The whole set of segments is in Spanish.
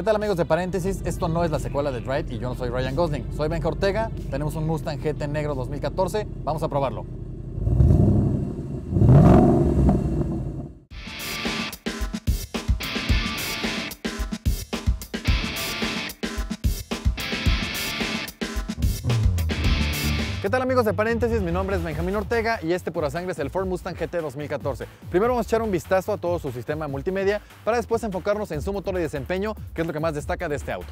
¿Qué tal, amigos de Paréntesis? Esto no es la secuela de Drive y yo no soy Ryan Gosling. Soy Benja Ortega, tenemos un Mustang GT negro 2014, vamos a probarlo. ¿Qué tal, amigos de Paréntesis? Mi nombre es Benjamín Ortega y este pura sangre es el Ford Mustang GT 2014. Primero vamos a echar un vistazo a todo su sistema multimedia para después enfocarnos en su motor y desempeño, que es lo que más destaca de este auto.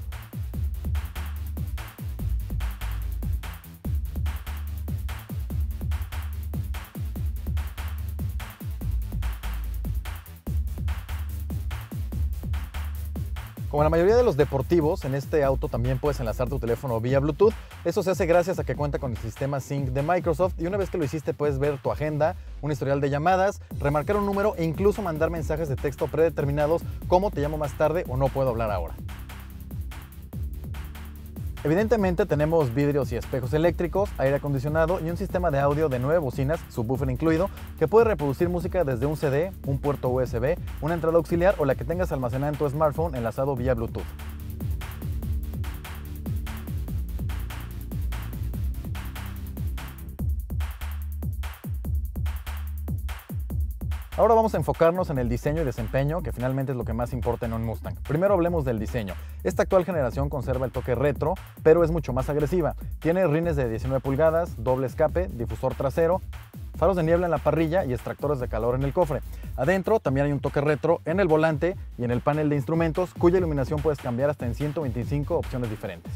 Como la mayoría de los deportivos, en este auto también puedes enlazar tu teléfono vía Bluetooth. Eso se hace gracias a que cuenta con el sistema Sync de Microsoft y una vez que lo hiciste puedes ver tu agenda, un historial de llamadas, remarcar un número e incluso mandar mensajes de texto predeterminados como te llamo más tarde o no puedo hablar ahora. Evidentemente tenemos vidrios y espejos eléctricos, aire acondicionado y un sistema de audio de 9 bocinas, subwoofer incluido, que puede reproducir música desde un CD, un puerto USB, una entrada auxiliar o la que tengas almacenada en tu smartphone enlazado vía Bluetooth. Ahora vamos a enfocarnos en el diseño y desempeño, que finalmente es lo que más importa en un Mustang. Primero hablemos del diseño. Esta actual generación conserva el toque retro, pero es mucho más agresiva. Tiene rines de 19 pulgadas, doble escape, difusor trasero, faros de niebla en la parrilla y extractores de calor en el cofre. Adentro también hay un toque retro en el volante y en el panel de instrumentos, cuya iluminación puedes cambiar hasta en 125 opciones diferentes.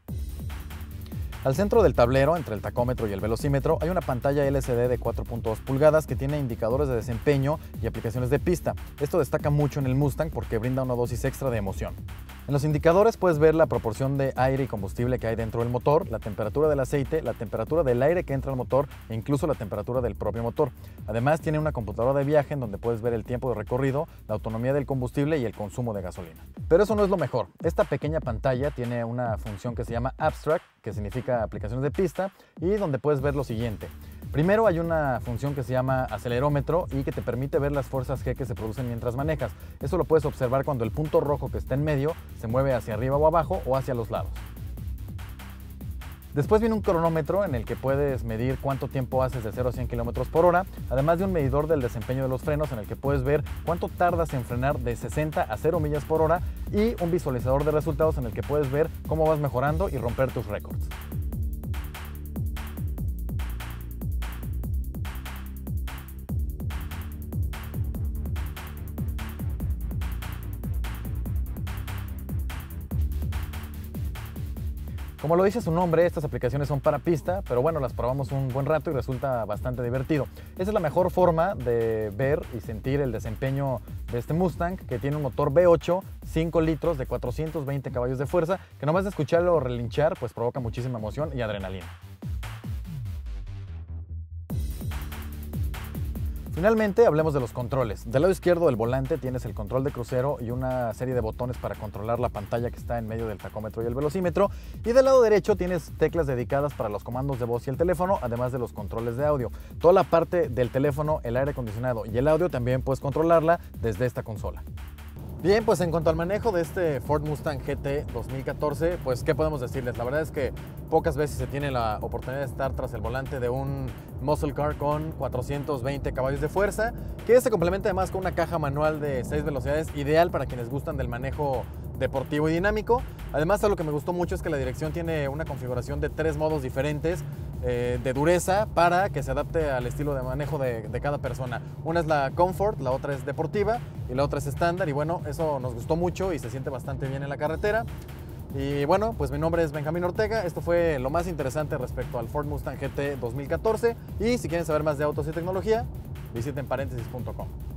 Al centro del tablero, entre el tacómetro y el velocímetro, hay una pantalla LCD de 4.2 pulgadas que tiene indicadores de desempeño y aplicaciones de pista. Esto destaca mucho en el Mustang porque brinda una dosis extra de emoción. En los indicadores puedes ver la proporción de aire y combustible que hay dentro del motor, la temperatura del aceite, la temperatura del aire que entra al motor e incluso la temperatura del propio motor. Además tiene una computadora de viaje en donde puedes ver el tiempo de recorrido, la autonomía del combustible y el consumo de gasolina. Pero eso no es lo mejor. Esta pequeña pantalla tiene una función que se llama Abstract, que significa aplicaciones de pista, y donde puedes ver lo siguiente. Primero hay una función que se llama acelerómetro y que te permite ver las fuerzas G que se producen mientras manejas. Eso lo puedes observar cuando el punto rojo que está en medio se mueve hacia arriba o abajo o hacia los lados. Después viene un cronómetro en el que puedes medir cuánto tiempo haces de 0 a 100 km por hora, además de un medidor del desempeño de los frenos en el que puedes ver cuánto tardas en frenar de 60 a 0 millas por hora y un visualizador de resultados en el que puedes ver cómo vas mejorando y romper tus récords. Como lo dice su nombre, estas aplicaciones son para pista, pero bueno, las probamos un buen rato y resulta bastante divertido. Esa es la mejor forma de ver y sentir el desempeño de este Mustang, que tiene un motor V8, 5 litros de 420 caballos de fuerza, que nomás de escucharlo relinchar, pues provoca muchísima emoción y adrenalina. Finalmente, hablemos de los controles. Del lado izquierdo del volante tienes el control de crucero y una serie de botones para controlar la pantalla que está en medio del tacómetro y el velocímetro. Y del lado derecho tienes teclas dedicadas para los comandos de voz y el teléfono, además de los controles de audio. Toda la parte del teléfono, el aire acondicionado y el audio también puedes controlarla desde esta consola. Bien, pues en cuanto al manejo de este Ford Mustang GT 2014, pues ¿qué podemos decirles? La verdad es que pocas veces se tiene la oportunidad de estar tras el volante de un muscle car con 420 caballos de fuerza, que se complementa además con una caja manual de 6 velocidades, ideal para quienes gustan del manejo deportivo y dinámico. Además, lo que me gustó mucho es que la dirección tiene una configuración de 3 modos diferentes de dureza para que se adapte al estilo de manejo de cada persona. Una es la Comfort, la otra es deportiva y la otra es estándar, y bueno, eso nos gustó mucho y se siente bastante bien en la carretera. Y bueno, pues mi nombre es Benjamín Ortega, esto fue lo más interesante respecto al Ford Mustang GT 2014, y si quieren saber más de autos y tecnología, visiten paréntesis.com.